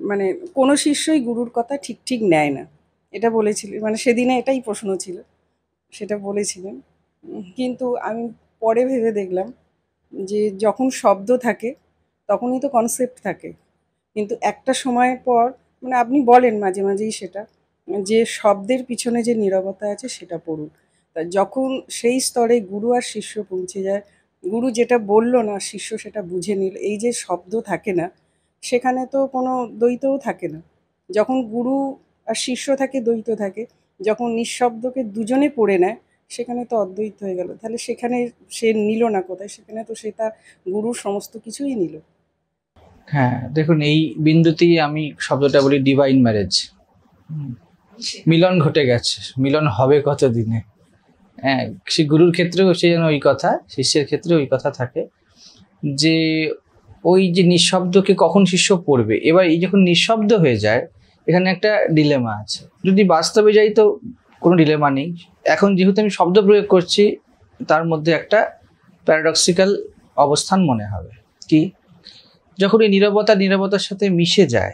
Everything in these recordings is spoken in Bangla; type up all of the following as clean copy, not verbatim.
মানে কোনো শিষ্যই গুরুর কথা ঠিক ঠিক নেয় না, এটা বলেছিলেন। মানে সেদিনে এটাই প্রশ্ন ছিল, সেটা বলেছিলেন। কিন্তু আমি পরে ভেবে দেখলাম যে যখন শব্দ থাকে তখনই তো কনসেপ্ট থাকে, কিন্তু একটা সময়ের পর মানে আপনি বলেন মাঝে মাঝেই সেটা, যে শব্দের পিছনে যে নীরবতা আছে সেটা পড়ুন। তা যখন সেই স্তরে গুরু আর শিষ্য পৌঁছে যায়, গুরু যেটা বললো না শিষ্য সেটা বুঝে নিল, এই যে শব্দ থাকে না, সেখানে তো কোনো দ্বৈতও থাকে না। যখন গুরু আর শিষ্য থাকে দ্বৈত থাকে, যখন নিঃশব্দকে দুজনে পড়ে নেয় সেখানে তো অদ্বৈত হয়ে গেল। তাহলে সেখানে সে নিল না কোথায়, সেখানে তো সে তার গুরুর সমস্ত কিছুই নিল। হ্যাঁ, দেখুন এই বিন্দুতেই আমি শব্দটা বলি ডিভাইন ম্যারেজ। মিলন ঘটে গেছে, মিলন হবে কত দিনে। হ্যাঁ, সে গুরুর ক্ষেত্রেও সে যেন ওই কথা, শিষ্যের ক্ষেত্রে ওই কথা থাকে যে ওই যে নিঃশব্দকে কখন শিষ্য পড়বে। এবার এই যখন নিঃশব্দ হয়ে যায়, এখানে একটা ডিলেমা আছে। যদি বাস্তবে যাই তো কোনো ডিলেমা নেই। এখন যেহেতু আমি শব্দ প্রয়োগ করছি, তার মধ্যে একটা প্যারাডক্সিক্যাল অবস্থান মনে হবে। কি, যখন এই নীরবতার সাথে মিশে যায়,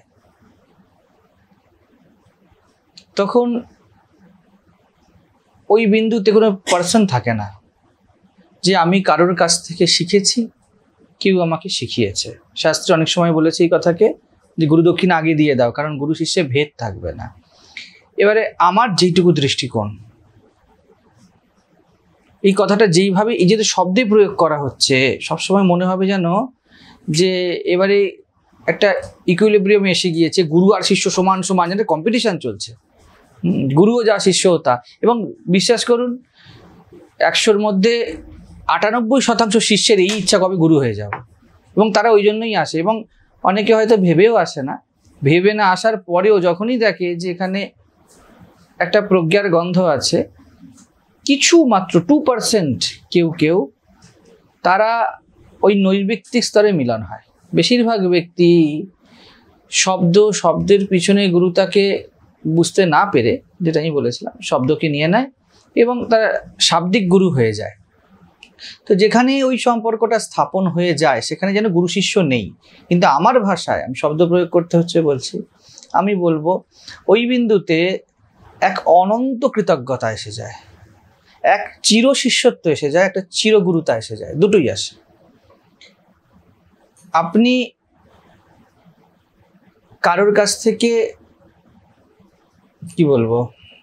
তখন ওই বিন্দুতে কোনো পার্সন থাকে না যে আমি কারোর কাছ থেকে শিখেছি, কেউ আমাকে শিখিয়েছে। শাস্ত্রে অনেক সময় বলেছে এই কথাকে যে গুরু দক্ষিণা আগে দিয়ে দাও, কারণ গুরু শিষ্যে ভেদ থাকবে না। এবারে আমার যেইটুকু দৃষ্টিকোণ, এই কথাটা যেইভাবে এই যে শব্দে প্রয়োগ করা হচ্ছে, সবসময় মনে হবে যেন যে এবারে একটা ইকুইলিব্রিয়ামে এসে গিয়েছে, গুরু আর শিষ্য সমান সমান, যেন কম্পিটিশন চলছে, গুরুও যা শিষ্যও তা। এবং বিশ্বাস করুন 100-র মধ্যে 98% শিষ্যের এই ইচ্ছা কবে গুরু হয়ে যাবে, এবং তারা ওই জন্যই আসে। এবং অনেকে হয়তো ভেবেও আসে না, ভেবে না আসার পরেও যখনই দেখে যে এখানে একটা প্রজ্ঞার গন্ধ আছে, কিছু মাত্র 2% কেউ তারা ওই নৈর্ব্যক্তিক স্তরে মিলন হয়। বেশিরভাগ ব্যক্তি শব্দের পিছনে গুরুতাকে বুঝতে না পেরে, যেটা আমি বলেছিলাম, শব্দকে নিয়ে নেয় এবং তারা শাব্দিক গুরু হয়ে যায়। তো যেখানে ওই সম্পর্কটা স্থাপন হয়ে যায় সেখানে যেন গুরু শিষ্য নেই। কিন্তু আমার ভাষায় আমি শব্দ প্রয়োগ করতে হচ্ছে বলছি, আমি বলবো ওই বিন্দুতে এক অনন্ত কৃতজ্ঞতা এসে যায়, এক চির শিষ্যত্ব এসে যায়, একটা চিরগুরুতা এসে যায়, দুটোই আসে। আপনি কারোর কাছ থেকে কি বলবো,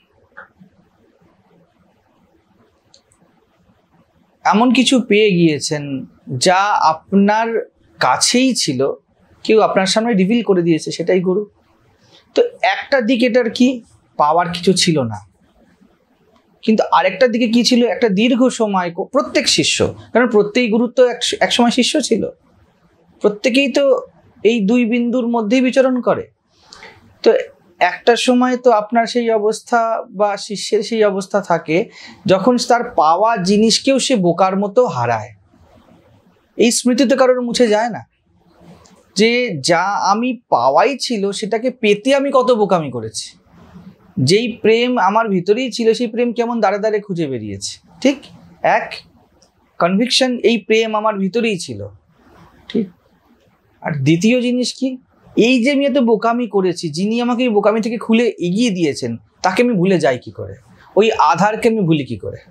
এমন কিছু পেয়ে গিয়েছেন যা আপনার কাছেই ছিল, কেউ আপনার সামনে রিভিল করে দিয়েছে, সেটাই গুরু। তো একটা দিক এটার কি, পাওয়ার কিছু ছিল না, কিন্তু আরেকটা দিকে কি ছিল, একটা দীর্ঘ সময় প্রত্যেক শিষ্য, কারণ প্রত্যেক গুরু তো এক সময় শিষ্য ছিল, প্রত্যেকেই তো এই দুই বিন্দুর মধ্যেই বিচরণ করে। তো একটা সময় তো আপনার সেই অবস্থা বা শিষ্যের সেই অবস্থা থাকে যখন তার পাওয়া জিনিসকেও সে বোকার মতো হারায়। এই স্মৃতি তো কারোর মুছে যায় না যে যা আমি পাওয়াই ছিল সেটাকে পেতে আমি কত বোকামি করেছি। যেই প্রেম আমার ভিতরেই ছিল সেই প্রেম কেমন দাঁড়ে দাঁড়ে খুঁজে বেরিয়েছে। ঠিক এক কনভিকশন, এই প্রেম আমার ভিতরেই ছিল। ঠিক। আর দ্বিতীয় জিনিস কি, এই যে আমি এত বোকামি করেছি, যিনি আমাকে এই বোকামি থেকে খুলে এগিয়ে দিয়েছেন তাকে আমি ভুলে যাই কি করে, ওই আধারকে আমি ভুলি কি করে।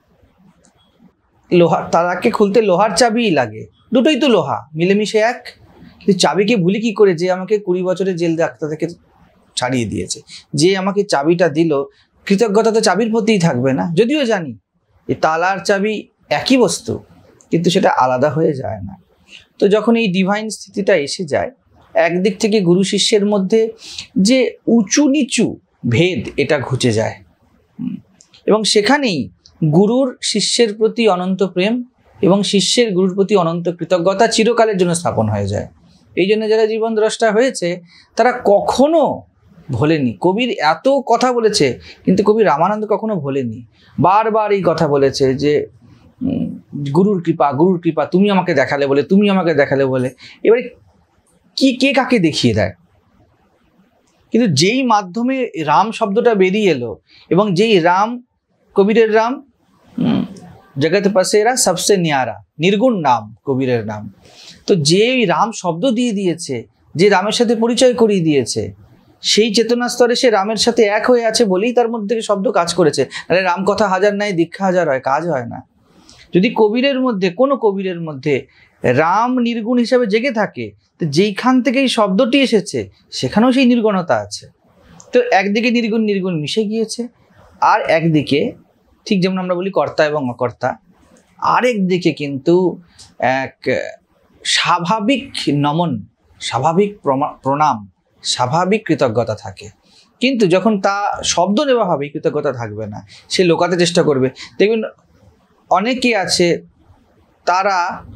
লোহার তারাকে খুলতে লোহার চাবিই লাগে, দুটোই তো লোহা, মিলেমিশে এক। কিন্তু চাবিকে ভুলি কি করে, যে আমাকে 20 বছরের জেল ডাক্তার থেকে ছাড়িয়ে দিয়েছে, যে আমাকে চাবিটা দিল, কৃতজ্ঞতা তো চাবির প্রতিই থাকবে না। যদিও জানি এই তালার চাবি একই বস্তু, কিন্তু সেটা আলাদা হয়ে যায় না। তো যখন এই ডিভাইন স্থিতিটা এসে যায়, একদিক থেকে গুরু শিষ্যের মধ্যে যে উঁচু নিচু ভেদ এটা ঘুচে যায়, এবং সেখানেই গুরুর শিষ্যের প্রতি অনন্ত প্রেম এবং শিষ্যের গুরুর প্রতি অনন্ত কৃতজ্ঞতা চিরকালের জন্য স্থাপন হয়ে যায়। এই জন্য যারা জীবন দ্রষ্টা হয়েছে তারা কখনো ভোলেনি। কবির এত কথা বলেছে, কিন্তু কবি রামানন্দ কখনো ভোলেনি, বারবার এই কথা বলেছে যে গুরুর কৃপা, তুমি আমাকে দেখালে বলে। এবারে কে কাকে দেখিয়ে দেয়, কিন্তু যেই মাধ্যমে রাম শব্দটা বেরিয়ে এলো, এবং যেই রাম, কবিরের রাম, জগৎ পসেরা সবসে ন্যারা, নির্গুণ নাম কবিরের নাম। তো যেই রাম শব্দ দিয়ে দিয়েছে যে রামের সাথে পরিচয় করিয়ে দিয়েছে, সেই চেতনা স্তরে সে রামের সাথে এক হয়ে আছে বলেই তার মধ্যে থেকে শব্দ কাজ করেছে। আরে রাম কথা হাজার নাই, দীক্ষা হাজার হয়, কাজ হয় না। যদি কবিরের মধ্যে, কোনো কবিরের মধ্যে রাম নির্গুণ হিসাবে জেগে থাকে, তো যেইখান থেকে এই শব্দটি এসেছে সেখানেও সেই নির্গুণতা আছে। তো একদিকে নির্গুণ নির্গুণ মিশে গিয়েছে, আর একদিকে ঠিক যেমন আমরা বলি কর্তা এবং অকর্তা, আরেক দিকে কিন্তু এক স্বাভাবিক নমন, স্বাভাবিক প্রণাম, স্বাভাবিক কৃতজ্ঞতা থাকে। কিন্তু যখন তা শব্দ নেওয়া হবে, কৃতজ্ঞতা থাকবে না, সে লোকাতে চেষ্টা করবে। দেখবেন অনেকে আছে তারা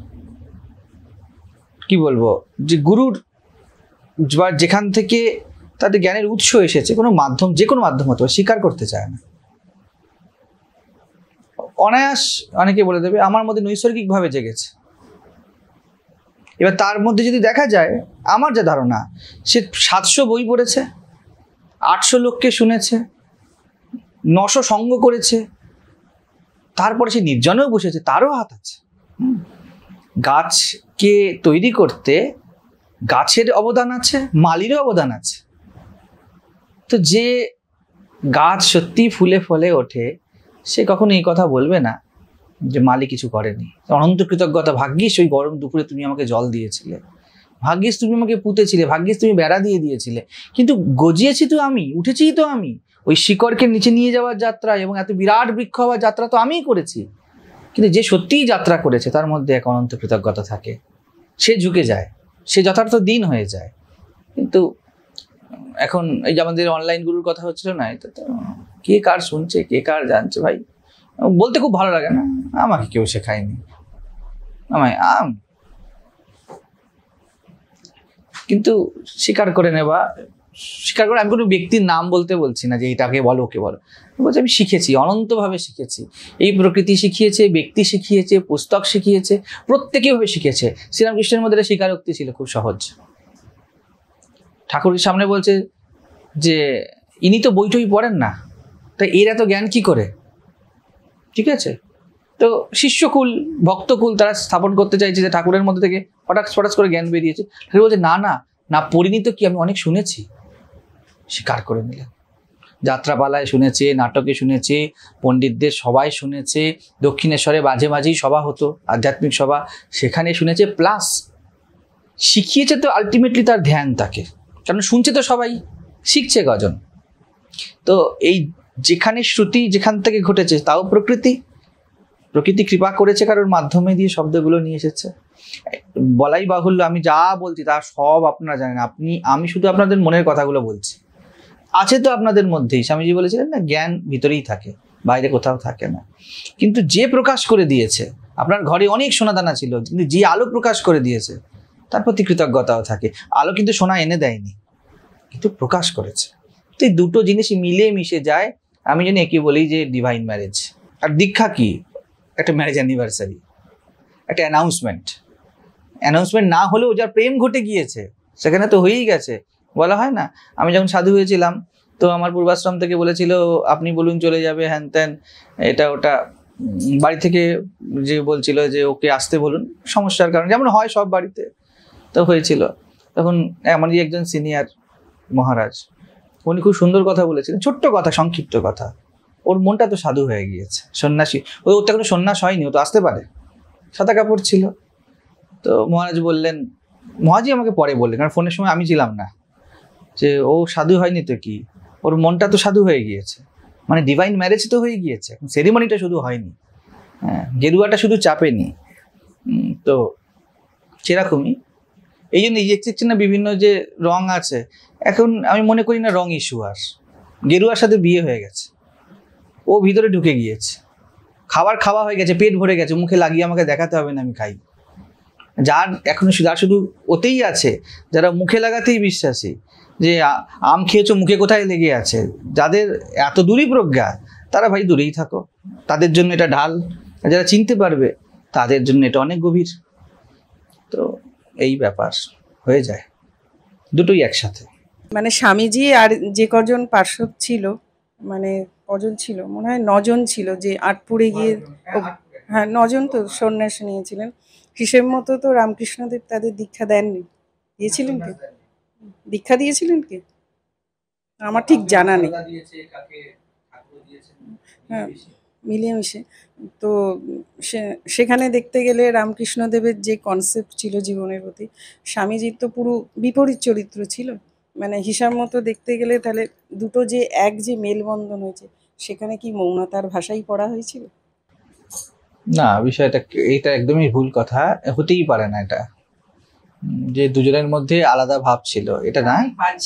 কি বলবো, যে গুরুর বা যেখান থেকে তাদের জ্ঞানের উৎস এসেছে, কোনো মাধ্যম, যে কোনো মাধ্যম হতে পারে, স্বীকার করতে চায় না। অনায়াস অনেকে বলে দেবে আমার মধ্যে নৈসর্গিকভাবে জেগেছে। এবার তার মধ্যে যদি দেখা যায়, আমার যা ধারণা, সে 700 বই পড়েছে, 800 লোককে শুনেছে, 900 সঙ্গ করেছে, তারপরে সে নির্জনেও বসেছে, তারও হাত আছে। গাছকে তৈরি করতে গাছের অবদান আছে, মালিরও অবদান আছে। তো যে গাছ সত্যি ফুলে ফলে ওঠে, সে কখনো এই কথা বলবে না যে মালি কিছু করেনি। অনন্ত কৃতজ্ঞতা, ভাগ্যিস ওই গরম দুপুরে তুমি আমাকে জল দিয়েছিলে, ভাগ্যিস তুমি আমাকে পুঁতেছিলে, ভাগ্যিস তুমি বেড়া দিয়ে দিয়েছিলে, কিন্তু গজিয়েছি তো আমি, উঠেছি তো আমি। ওই শিকড়কে নিচে নিয়ে যাওয়ার যাত্রা এবং এত বিরাট বৃক্ষ হওয়ার যাত্রা তো আমিই করেছি। কিন্তু যে সত্যিই যাত্রা করেছে তার মধ্যে এক অনন্ত কৃতজ্ঞতা থাকে, সে ঝুঁকে যায়, সে যথার্থ দিন হয়ে যায়। কিন্তু এখন এই যে আমাদের অনলাইন গুরুর কথা হচ্ছিল না, এটা তো কে কার শুনছে, কে কার জানছে, ভাই বলতে খুব ভালো লাগে না, আমাকে কেউ শেখায়নি, আমায় কিন্তু স্বীকার করে নেবা, স্বীকার করে, আমি কোনো ব্যক্তির নাম বলতে বলছি না যে এটাকে বলো ওকে বলো, বলছি আমি শিখেছি, অনন্তভাবে শিখেছি। এই প্রকৃতি শিখিয়েছে, ব্যক্তি শিখিয়েছে, পুস্তক শিখিয়েছে, প্রত্যেকেভাবে শিখেছে। শ্রীরামকৃষ্ণের মধ্যে স্বীকারোক্তি ছিল খুব সহজ। ঠাকুরের সামনে বলছে যে ইনি তো বইটই পড়েন না, তাই এর এত জ্ঞান কি করে? ঠিক আছে, তো শিষ্যকুল, ভক্তকুল তারা স্থাপন করতে চাইছে যে ঠাকুরের মধ্যে থেকে হঠাৎ করে জ্ঞান বেরিয়েছে। ঠাকুর বলছে না না না, পরিণীত কি, আমি অনেক শুনেছি। স্বীকার করে নিলেন। যাত্রাপালায় শুনেছে, নাটকে শুনেছে, পণ্ডিতদের সবাই শুনেছে, দক্ষিণেশ্বরে মাঝে মাঝেই সভা হতো, আধ্যাত্মিক সভা, সেখানে শুনেছে, প্লাস শিখিয়েছে। তো আলটিমেটলি তার ধ্যান তাকে, কারণ শুনছে তো সবাই, শিখছে কজন? তো এই যেখানে শ্রুতি যেখান থেকে ঘটেছে, তাও প্রকৃতি কৃপা করেছে, কারোর মাধ্যমে দিয়ে শব্দগুলো নিয়ে এসেছে। বলাই বাহুল্য, আমি যা বলছি তা সব আপনারা জানেন, আমি শুধু আপনাদের মনের কথাগুলো বলছি। আছে তো আপনাদের মধ্যেই, স্বামীজি বলেছিলেন না, জ্ঞান ভিতরেই থাকে, বাইরে কোথাও থাকে না। কিন্তু যে প্রকাশ করে দিয়েছে, আপনার ঘরে অনেক সোনাদানা ছিল, কিন্তু যে আলো প্রকাশ করে দিয়েছে তার প্রতি কৃতজ্ঞতাও থাকে। আলো কিন্তু সোনা এনে দেয়নি, কিন্তু প্রকাশ করেছে। তো এই দুটো জিনিস মিলে মিশে যায়। আমি জানি একে বলি যে ডিভাইন ম্যারেজ। আর দীক্ষা কি? একটা ম্যারেজ অ্যানিভার্সারি, একটা অ্যানাউন্সমেন্ট না হলেও যার প্রেম ঘটে গিয়েছে সেখানে তো হয়েই গেছে। বলা হয় না, আমি যখন সাধু হয়েছিলাম তো আমার পূর্বাশ্রম থেকে বলেছিল আপনি বলুন চলে যাবে, হ্যান ত্যান, এটা ওটা, বাড়ি থেকে যে বলছিল যে ওকে আসতে বলুন, সমস্যার কারণে, যেমন হয় সব বাড়িতে। তো হয়েছিল তখন আমারই একজন সিনিয়র মহারাজ, উনি খুব সুন্দর কথা বলেছিলেন, ছোট্ট কথা, সংক্ষিপ্ত কথা। ওর মনটা তো সাধু হয়ে গিয়েছে, সন্ন্যাসী, ওর তো কোনো সন্ন্যাস হয়নি, ও তো আসতে পারে, সাদা কাপড় ছিল। তো মহারাজ বললেন, মহাজি আমাকে পরে বললেন, কারণ ফোনের সময় আমি ছিলাম না, যে ও সাধু হয়নি তো কি, ওর মনটা তো সাধু হয়ে গিয়েছে, মানে ডিভাইন ম্যারেজ তো হয়ে গিয়েছে, সেরিমনিটা শুধু হয়নি, হ্যাঁ, গেরুয়াটা শুধু চাপেনি। তো সেরকমই এই জন্য দেখছেন না বিভিন্ন যে রং আছে, এখন আমি মনে করি না রং ইস্যু। আর গেরুয়ার সাথে বিয়ে হয়ে গেছে, ও ভিতরে ঢুকে গিয়েছে, খাওয়া হয়ে গেছে, পেট ভরে গেছে, মুখে লাগিয়ে আমাকে দেখাতে হবে না আমি খাই। যার শুধু ওতেই আছে, যারা মুখে লাগাতেই বিশ্বাসী, যে আম খেয়েছো মুখে কোথায় লেগে আছে, যাদের এত দূরই প্রজ্ঞা, তারা ভাই দূরেই থাকো, তাদের জন্য এটা ঢাল। যারা চিনতে পারবে তাদের জন্য এটা অনেক গভীর। তো এই ব্যাপার হয়ে যায়, দুটোই একসাথে। মানে স্বামীজি আর যে কজন পার্শ্বদ ছিল, মানে কজন ছিল, মনে হয় 9 জন ছিল, যে আটপুরে গিয়ে, হ্যাঁ 9 জন তো সন্ন্যাস নিয়েছিলেন। হিসেব মতো তো রামকৃষ্ণদেব তাদের দীক্ষা দেননি, দিয়েছিলেন কি? দীক্ষা দিয়েছিলেন কি আমার ঠিক জানা নেই। হ্যাঁ, মিলিয়ে মিশে। তো সেখানে দেখতে গেলে রামকৃষ্ণদেবের যে কনসেপ্ট ছিল জীবনের প্রতি, স্বামীজির তো পুরো বিপরীত চরিত্র ছিল। মানে হিসাব মতো দেখতে গেলে তাহলে দুটো যে যে মেলবন্ধন হয়েছে, সেখানে কি মৌনতার ভাষাই পড়া হয়েছিল? না, বিষয়টা এটা একদমই ভুল কথা, হতেই পারে না এটা। যে দুজনের মধ্যে আলাদা ভাব ছিল এটা না।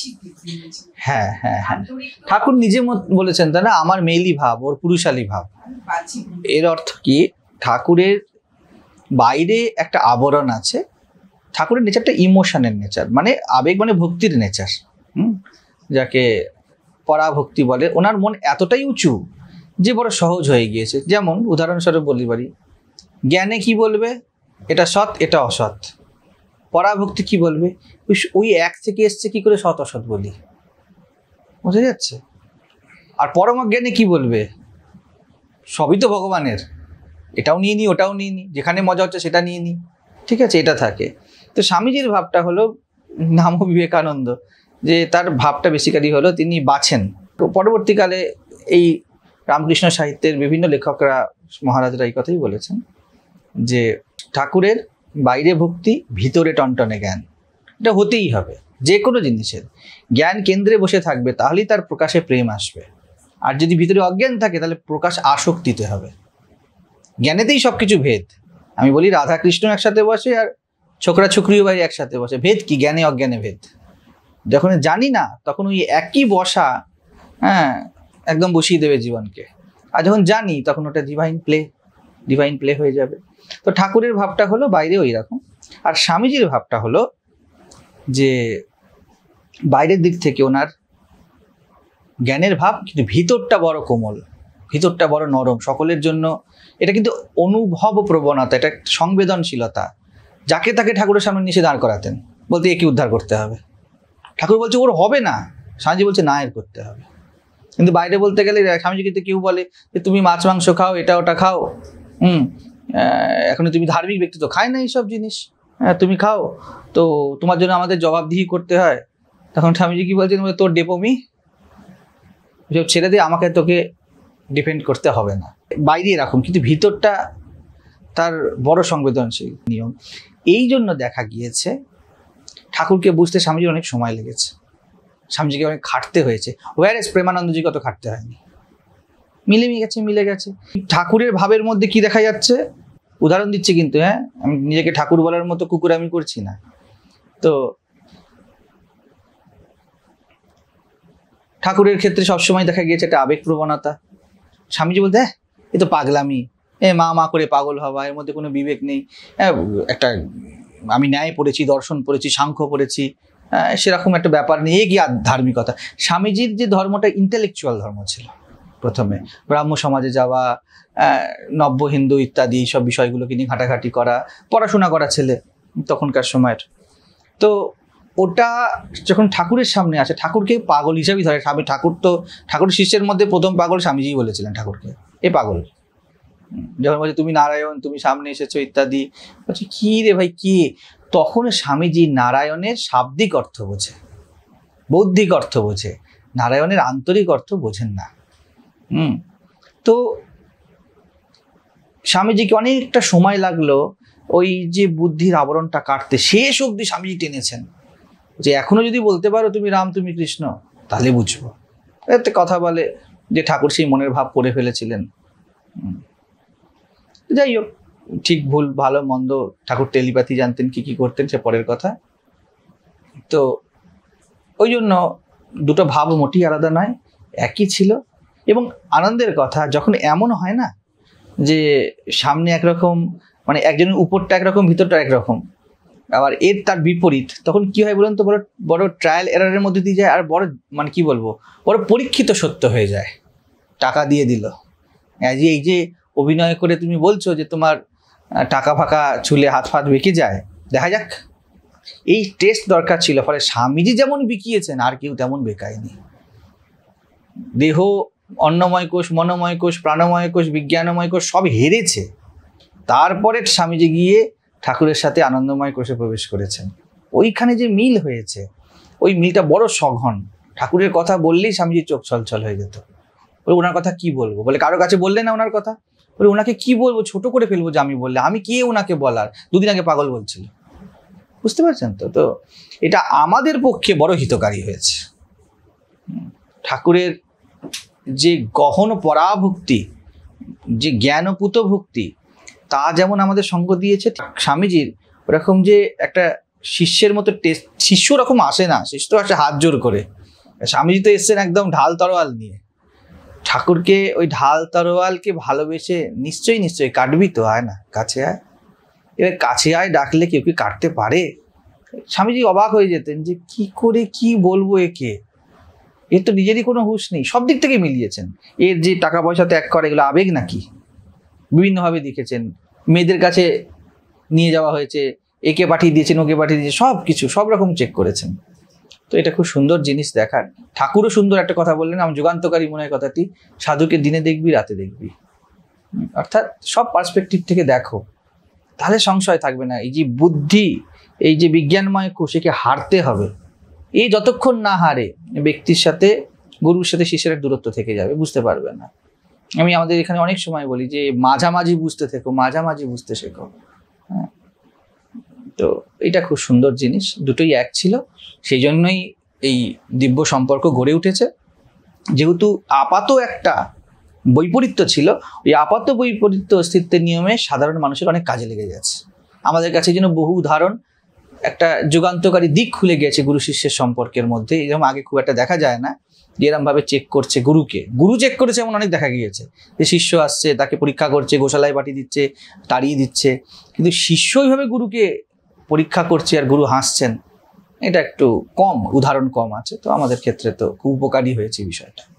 হ্যাঁ হ্যাঁ হ্যাঁ, ঠাকুর নিজে বলেছেন তাই না, আমার মেয়েলি ভাব, ওর পুরুষালী ভাব। এর অর্থ কি, ঠাকুরের বাইরে একটা আবরণ আছে। ঠাকুরের নেচারটা ইমোশনের নেচার, মানে আবেগ, মানে ভক্তির নেচার, যাকে পরাভক্তি বলে। ওনার মন এতটাই উঁচু যে বড় সহজ হয়ে গিয়েছে। যেমন উদাহরণস্বরূপ বলতে পারি, জ্ঞানে কি বলবে, এটা সৎ এটা অসৎ। পরাভক্তি কি বলবে, ওই এক থেকে এসছে কি করে সৎ অসৎ বলি, বোঝা যাচ্ছে। আর পরমজ্ঞানে কি বলবে, সবই তো ভগবানের, এটাও নিয়ে নি ওটাও নিয়ে নি, যেখানে মজা হচ্ছে সেটা নিয়ে নি, ঠিক আছে, এটা থাকে। তো স্বামীজির ভাবটা হলো, নামও বিবেকানন্দ, যে তার ভাবটা বেসিক্যালি হলো তিনি বাছেন। তো পরবর্তীকালে এই রামকৃষ্ণ সাহিত্যের বিভিন্ন লেখকরা, মহারাজরা এই কথাই বলেছেন যে ঠাকুরের বাইরে ভক্তি, ভিতরে টনটনে জ্ঞান। এটা হতেই হবে। যে কোনো জিনিসের জ্ঞান কেন্দ্রে বসে থাকবে, তাহলেই তার প্রকাশে প্রেম আসবে। আর যদি ভিতরে অজ্ঞান থাকে, তাহলে প্রকাশ আসক্তিতে হবে। জ্ঞানেতেই সব কিছু ভেদ। আমি বলি রাধা কৃষ্ণ একসাথে বসে, আর ছোকরা ছোকরিও ভাই একসাথে বসে, ভেদ কি? জ্ঞানে অজ্ঞানে ভেদ। যখন জানি না, তখন ওই একই বসা, হ্যাঁ, একদম বসিয়ে দেবে জীবনকে। আর যখন জানি, তখন ওটা ডিভাইন প্লে হয়ে যাবে। তো ঠাকুরের ভাবটা হলো বাইরে ওই রকম। আর স্বামীজির ভাবটা হলো যে বাইরের দিক থেকে ওনার জ্ঞানের ভাব, কিন্তু ভিতরটা বড় কোমল, ভিতরটা বড় নরম, সকলের জন্য। এটা কিন্তু অনুভব প্রবণতা, এটা সংবেদনশীলতা। যাকে তাকে ঠাকুরের সামনে নিয়ে দাঁড় করাতেন, বলতে একে উদ্ধার করতে হবে। ঠাকুর বলছে ওর হবে না, স্বামীজি বলছে না, এর করতে হবে। কিন্তু বাইরে বলতে গেলে স্বামীজি কিন্তু কেউ বলে যে তুমি মাছ মাংস খাও, এটা ওটা খাও, এখন তুমি ধার্মিক ব্যক্তি, তো খায় না এইসব জিনিস, তুমি খাও, তো তোমার জন্য আমাদের জবাবদিহি করতে হয়। তখন স্বামীজি কি বলছেন, তোর ডেপমি, সব ছেড়ে দিয়ে, আমাকে তোকে ডিপেন্ড করতে হবে না। বাইরে এরকম, কিন্তু ভিতরটা তার বড় সংবেদনশীল নিয়ম। এই জন্য দেখা গিয়েছে ঠাকুরকে বুঝতে স্বামীজির অনেক সময় লেগেছে, স্বামীজিকে অনেক খাটতে হয়েছে। ওয়ারেস প্রেমানন্দজি কত খাটতে হয়নি, মিলে গেছে। ঠাকুরের ভাবের মধ্যে কি দেখা যাচ্ছে, উদাহরণ দিচ্ছি কিন্তু, হ্যাঁ, আমি নিজেকে ঠাকুর বলার মতো কুকুর আমি করছি না। তো ঠাকুরের ক্ষেত্রে সবসময় দেখা গিয়েছে একটা আবেগ প্রবণতা। স্বামীজি বলতে, হ্যাঁ এ তো পাগলামি, মা করে পাগল হওয়া, এর মধ্যে কোনো বিবেক নেই। একটা আমি ন্যায় পড়েছি, দর্শন পড়েছি, সাংখ্য পড়েছি, সেরকম একটা ব্যাপার নেই, কি ধার্মিকতা। স্বামীজির যে ধর্মটা ইন্টেলেকচুয়াল ধর্ম ছিল, প্রথমে ব্রাহ্ম সমাজে যাওয়া, নব্য হিন্দু ইত্যাদি সব বিষয়গুলোকে নিয়ে ঘাটাঘাটি করা, পড়াশোনা করা ছেলে তখনকার সময়ের। তো ওটা যখন ঠাকুরের সামনে আসে, ঠাকুরকে পাগল হিসাবেই ধরে। ঠাকুরের শিষ্যের মধ্যে প্রথম পাগল স্বামীজিই বলেছিলেন ঠাকুরকে, এ পাগল। যখন বলছে তুমি নারায়ণ, তুমি সামনে এসেছো ইত্যাদি, বলছে কি রে ভাই কি? তখন স্বামীজি নারায়ণের শাব্দিক অর্থ বোঝে, বৌদ্ধিক অর্থ বোঝে, নারায়ণের আন্তরিক অর্থ বোঝেন না। তো স্বামীজিকে অনেকটা সময় লাগলো ওই যে বুদ্ধির আবরণটা কাটতে। শেষ অবধি স্বামীজি টেনেছেন যে এখনো যদি বলতে পারো তুমি রাম তুমি কৃষ্ণ, তাহলে বুঝবো। এতে কথা বলে যে ঠাকুর সেই মনের ভাব করে ফেলেছিলেন। যাই হোক, ঠিক ভুল ভালো মন্দ ঠাকুর টেলিপ্যাথি জানতেন, কি করতেন সে পরের কথা। তো ওই জন্য দুটো ভাব মোটেই আলাদা নয়, একই ছিল। এবং আনন্দের কথা, যখন এমন হয় না যে সামনে একরকম, মানে একজনের উপরটা একরকম, ভিতরটা একরকম, আবার তার বিপরীত, তখন কি হয় বলুন তো, বড় ট্রায়াল এরারের মধ্যে দিয়ে যায়। আর বড়, মানে কি বলবো, বড় পরীক্ষিত সত্য হয়ে যায়। টাকা দিয়ে দিল, এই যে অভিনয় করে তুমি বলছো যে তোমার টাকা ফাঁকা ছুলে হাত ফাত বেঁকে যায়, দেখা যাক। এই টেস্ট দরকার ছিল। ফলে স্বামীজি যেমন বিকিয়েছেন, আর কেউ তেমন বেকায়নি। দেহ, অন্নময় কোষ, মনোময় কোষ, প্রাণময় কোষ, বিজ্ঞানময় কোষ সব হেরেছে। তারপরে স্বামীজি গিয়ে ঠাকুরের সাথে আনন্দময় কোষে প্রবেশ করেছেন। ওইখানে যে মিল হয়েছে, ওই মিলটা বড় সঘন। ঠাকুরের কথা বললেই স্বামীজির চোখ ছলছল হয়ে যেত। বলে ওনার কথা কি বলবো, বলে কারো কাছে বললে না ওনার কথা, বলে ওনাকে কি বলবো, ছোট করে ফেলবো যে আমি বললে, আমি কে ওনাকে বলার, দুদিন আগে পাগল বলছিল। বুঝতে পারছেন তো? তো এটা আমাদের পক্ষে বড় হিতকারী হয়েছে। ঠাকুরের যে গহন পরাভক্তি, যে জ্ঞানপুত ভক্তি, তা যেমন আমাদের সঙ্গ দিয়েছে, স্বামীজির ওরকম যে একটা শিষ্যের মতো টেস্ট, শিষ্য ওরকম আসে না, শিষ্য আসে হাত জোর করে। স্বামীজি তো এসছেন একদম ঢাল তরোয়াল নিয়ে। ঠাকুরকে ওই ঢাল তরোয়ালকে ভালোবেসে নিশ্চয়ই কাটবি তো, আয় না কাছে আয়। এবার কাছে আয় ডাকলে কেউ কি কাটতে পারে? স্বামীজি অবাক হয়ে যেতেন যে কি করে কি বলবো একে, এর তো নিজেরই কোনো হুঁশ নেই। সব দিক থেকে মিলিয়েছেন। এর যে টাকা পয়সা ত্যাগ করে, এগুলো আবেগ নাকি? বিভিন্নভাবে দেখেছেন। মেয়েদের কাছে নিয়ে যাওয়া হয়েছে, একে পাঠিয়ে দিয়েছেন, ওকে পাঠিয়ে দিয়েছেন, সব কিছু সব রকম চেক করেছেন। তো এটা খুব সুন্দর জিনিস দেখার। ঠাকুরও সুন্দর একটা কথা বললেন, আমার যুগান্তকারী মনে হয় কথাটি, সাধুকে দিনে দেখবি রাতে দেখবি। অর্থাৎ সব পার্সপেক্টিভ থেকে দেখো, তাহলে সংশয় থাকবে না। এই যে বুদ্ধি, এই যে বিজ্ঞানময় কোষকে হারতে হবে, এই যতক্ষণ না হারে ব্যক্তির সাথে, গুরুর সাথে শিষ্যের এক দূরত্ব থেকে যাবে, বুঝতে পারবে না। আমি আমাদের এখানে অনেক সময় বলি যে মাঝামাঝি বুঝতে থেকো, মাঝামাঝি বুঝতে শেখো। হ্যাঁ, তো এটা খুব সুন্দর জিনিস, দুটোই এক ছিল। সেই জন্যই এই দিব্য সম্পর্ক গড়ে উঠেছে। যেহেতু আপাত একটা বৈপরীত্য ছিল, ওই আপাত বৈপরীত্য অস্তিত্বের নিয়মে সাধারণ মানুষের অনেক কাজে লেগে গেছে। আমাদের কাছে যেন বহু উদাহরণ, একটা যুগান্তকারী দিক খুলে গেছে গুরু শিষ্যের সম্পর্কের মধ্যে। এরকম আগে খুব একটা দেখা যায় না, যে এরকম ভাবে চেক করছে গুরুকে, গুরু চেক করেছে এমন অনেক দেখা গিয়েছে, যে শিষ্য আসছে তাকে পরীক্ষা করছে, গোশালায় পাঠিয়ে দিচ্ছে, তাড়িয়ে দিচ্ছে, কিন্তু শিষ্য ওইভাবে গুরুকে পরীক্ষা করছে আর গুরু হাসছেন, এটা একটু কম, উদাহরণ কম আছে। তো আমাদের ক্ষেত্রে তো খুব উপকারী হয়েছে বিষয়টা।